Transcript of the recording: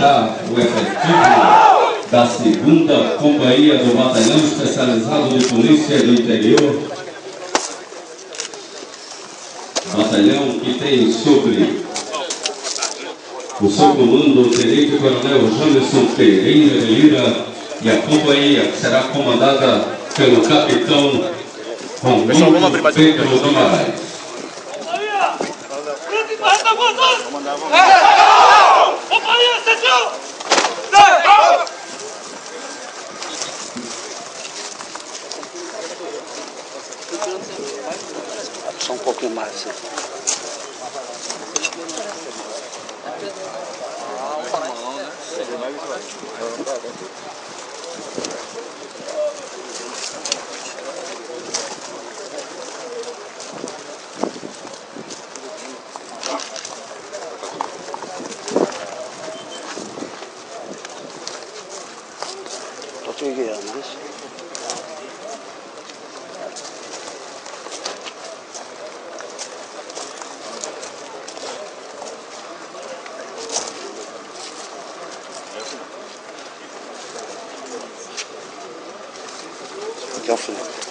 apresentar o efetivo da 2ª Companhia do Batalhão Especializado de Polícia do Interior. Batalhão que tem sobre o seu comando o Tenente Coronel Jamerson Pereira de Lira e a companhia que será comandada pelo Capitão Romildo Pedro Guimarães. Só um pouquinho mais assim. Tô te guiando, isso. Aqui é o fim.